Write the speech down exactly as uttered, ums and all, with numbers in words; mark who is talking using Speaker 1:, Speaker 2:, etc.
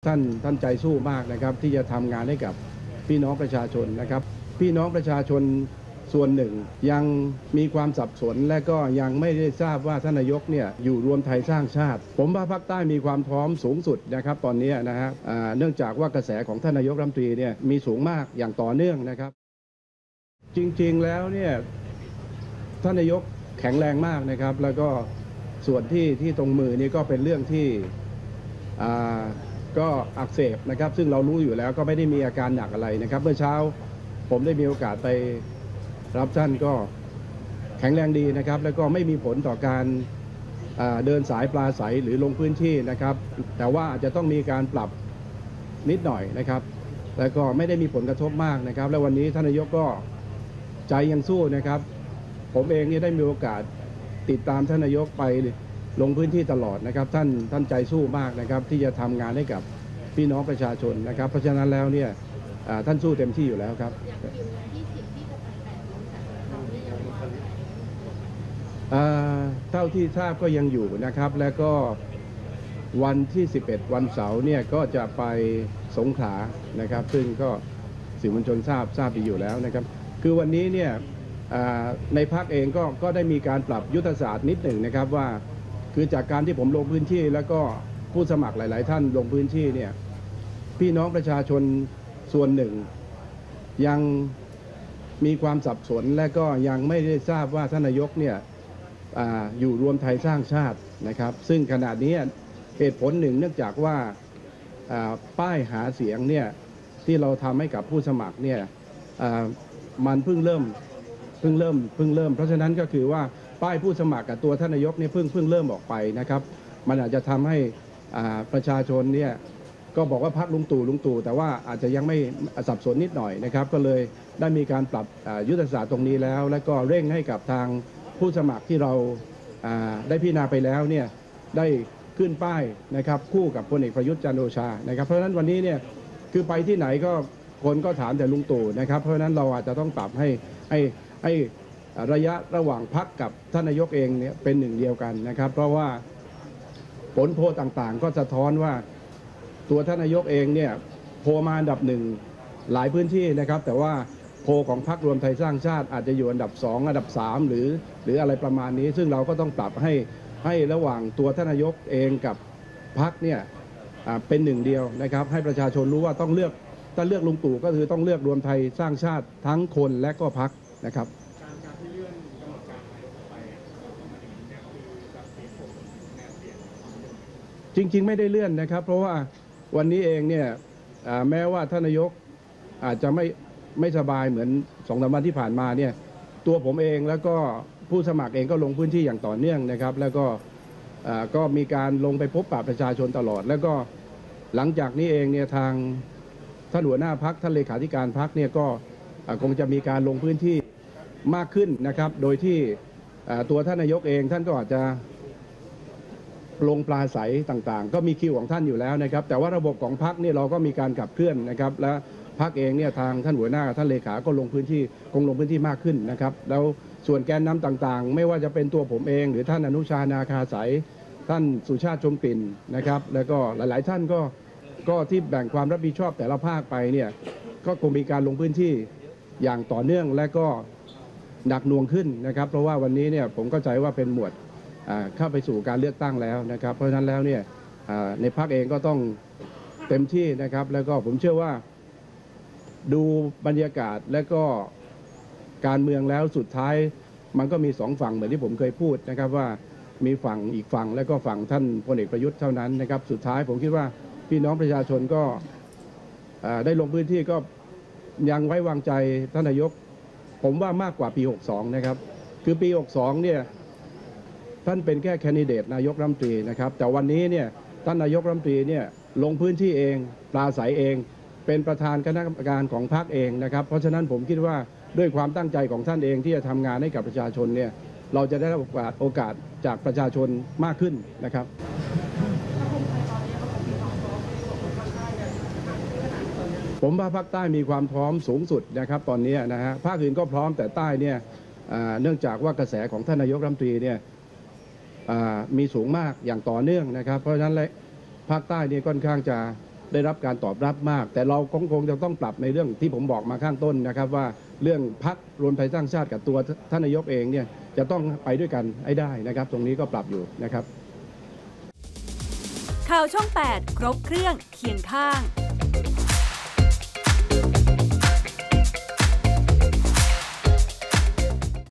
Speaker 1: ท่านท่านใจสู้มากนะครับที่จะทำงานให้กับพี่น้องประชาชนนะครับพี่น้องประชาชนส่วนหนึ่งยังมีความสับสนและก็ยังไม่ได้ทราบว่าท่านนายกเนี่ยอยู่รวมไทยสร้างชาติผมว่าภาคใต้มีความพร้อมสูงสุดนะครับตอนนี้นะฮะเนื่องจากว่ากระแสของท่านนายกรัฐมนตรีเนี่ยมีสูงมากอย่างต่อเนื่องนะครับจริงๆแล้วเนี่ยท่านนายกแข็งแรงมากนะครับแล้วก็ส่วนที่ที่ตรงมือนี่ก็เป็นเรื่องที่ก็อักเสบนะครับซึ่งเรารู้อยู่แล้วก็ไม่ได้มีอาการหนักอะไรนะครับเมื่อเช้าผมได้มีโอกาสไปรับท่านก็แข็งแรงดีนะครับแล้วก็ไม่มีผลต่อการเดินสายปลาใสหรือลงพื้นที่นะครับแต่ว่าอาจจะต้องมีการปรับนิดหน่อยนะครับแล้วก็ไม่ได้มีผลกระทบมากนะครับแล้ววันนี้ท่านนายกก็ใจยังสู้นะครับผมเองนี่ได้มีโอกาสติดตามท่านนายกไปลงพื้นที่ตลอดนะครับท่านท่านใจสู้มากนะครับที่จะทำงานให้กับพี่น้องประชาชนนะครับเพราะฉะนั้นแล้วเนี่ยท่านสู้เต็มที่อยู่แล้วครับเท่าที่ทราบก็ยังอยู่นะครับแล้วก็วันที่สิบเอ็ดวันเสาร์เนี่ยก็จะไปสงขลานะครับซึ่งก็สื่อมวลชนทราบทราบดีอยู่แล้วนะครับคือวันนี้เนี่ยในพรรคเองก็ก็ได้มีการปรับยุทธศาสตร์นิดหนึ่งนะครับว่าคือจากการที่ผมลงพื้นที่แล้วก็ผู้สมัครหลายๆท่านลงพื้นที่เนี่ยพี่น้องประชาชนส่วนหนึ่งยังมีความสับสนและก็ยังไม่ได้ทราบว่าท่านนายกเนี่ยอยู่รวมไทยสร้างชาตินะครับซึ่งขณะนี้เหตุผลหนึ่งเนื่องจากว่าป้ายหาเสียงเนี่ยที่เราทำให้กับผู้สมัครเนี่ยมันเพิ่งเริ่มเพิ่งเริ่มเพิ่งเริ่มเพราะฉะนั้นก็คือว่าป้ายผู้สมัครกับตัวท่านนายกเนี่ยเพิ่งเพิ่งเริ่มออกไปนะครับมันอาจจะทำให้ประชาชนเนี่ยก็บอกว่าพรรคลุงตู่ลุงตู่แต่ว่าอาจจะยังไม่สับสนนิดหน่อยนะครับก็เลยได้มีการปรับยุทธศาสตร์ตรงนี้แล้วและก็เร่งให้กับทางผู้สมัครที่เราได้พิจารณาไปแล้วเนี่ยได้ขึ้นป้ายนะครับคู่กับพลเอกประยุทธ์จันทร์โอชานะครับเพราะฉะนั้นวันนี้เนี่ยคือไปที่ไหนก็คนก็ถามแต่ลุงตู่นะครับเพราะฉะนั้นเราอาจจะต้องปรับให้ให้ให้ระยะระหว่างพรรคกับท่านนายกเองเนี่ยเป็นหนึ่งเดียวกันนะครับเพราะว่าผลโพลต่างๆก็สะท้อนว่าตัวท่านนายกเองเนี่ยโพลมาอันดับหนึ่งหลายพื้นที่นะครับแต่ว่าโพลของพรรครวมไทยสร้างชาติอาจจะอยู่อันดับสองอันดับสามหรือหรืออะไรประมาณนี้ซึ่งเราก็ต้องปรับให้ให้ระหว่างตัวท่านนายกเองกับพรรคเนี่ยเป็นหนึ่งเดียวนะครับให้ประชาชนรู้ว่าต้องเลือกถ้าเลือกลุงตู่ก็คือต้องเลือกรวมไทยสร้างชาติทั้งคนและก็พรรคนะครับจริงๆไม่ได้เลื่อนนะครับเพราะว่าวันนี้เองเนี่ยแม้ว่าท่านนายกอาจจะไม่ไม่สบายเหมือนสองสามวันที่ผ่านมาเนี่ยตัวผมเองแล้วก็ผู้สมัครเองก็ลงพื้นที่อย่างต่อเนื่องนะครับแล้วก็ก็มีการลงไปพบปะประชาชนตลอดแล้วก็หลังจากนี้เองเนี่ยทางท่านหัวหน้าพรรคท่านเลขาธิการพรรคเนี่ยก็คงจะมีการลงพื้นที่มากขึ้นนะครับโดยที่ตัวท่านนายกเองท่านก็อาจจะลงปลาใสต่างๆก็มีคิวของท่านอยู่แล้วนะครับแต่ว่าระบบของพรรคเนี่ยเราก็มีการขับเคลื่อนนะครับและพรรคเองเนี่ยทางท่านหัวหน้าท่านเลขาก็ลงพื้นที่คงลงพื้นที่มากขึ้นนะครับแล้วส่วนแกนนำต่างๆไม่ว่าจะเป็นตัวผมเองหรือท่านอนุชานาคาสายท่านสุชาติชมกลิ่นนะครับแล้วก็หลายๆท่านก็ก็ที่แบ่งความรับผิดชอบแต่ละภาคไปเนี่ยก็คงมีการลงพื้นที่อย่างต่อเนื่องและก็หนักหน่วงขึ้นนะครับเพราะว่าวันนี้เนี่ยผมเข้าใจว่าเป็นหมวดเข้าไปสู่การเลือกตั้งแล้วนะครับเพราะฉะนั้นแล้วเนี่ยในพรรคเองก็ต้องเต็มที่นะครับแล้วก็ผมเชื่อว่าดูบรรยากาศและก็การเมืองแล้วสุดท้ายมันก็มีสองฝั่งเหมือนที่ผมเคยพูดนะครับว่ามีฝั่งอีกฝั่งและก็ฝั่งท่านพลเอกประยุทธ์เท่านั้นนะครับสุดท้ายผมคิดว่าพี่น้องประชาชนก็ได้ลงพื้นที่ก็ยังไว้วางใจท่านนายกผมว่ามากกว่าปีหกสองนะครับคือปีหกสองเนี่ยท่านเป็นแค่แคนดิเดตนายกรัฐมนตรีนะครับแต่วันนี้เนี่ยท่านนายกรัฐมนตรีเนี่ยลงพื้นที่เองปราศัยเองเป็นประธานคณะกรรมการของพรรคเองนะครับเพราะฉะนั้นผมคิดว่าด้วยความตั้งใจของท่านเองที่จะทำงานให้กับประชาชนเนี่ยเราจะได้รับโอกาสโอกาสจากประชาชนมากขึ้นนะครับผมว่าภาคใต้มีความพร้อมสูงสุดนะครับตอนนี้นะฮะภาคอื่นก็พร้อมแต่ใต้เนี่ยเนื่องจากว่ากระแสของท่านนายกรัฐมนตรีเนี่ยมีสูงมากอย่างต่อเนื่องนะครับเพราะฉะนั้นภาคใต้นี่ค่อนข้างจะได้รับการตอบรับมาก แต่เราคงคงจะต้องปรับในเรื่องที่ผมบอกมาข้างต้นนะครับว่าเรื่องพรรครวมไทยสร้างชาติกับตัวท่านนายกเองเนี่ยจะต้องไปด้วยกันให้ได้นะครับตรงนี้ก็ปรับอยู่นะครับ
Speaker 2: ข่าวช่องแปดครบเครื่องเคียงข้าง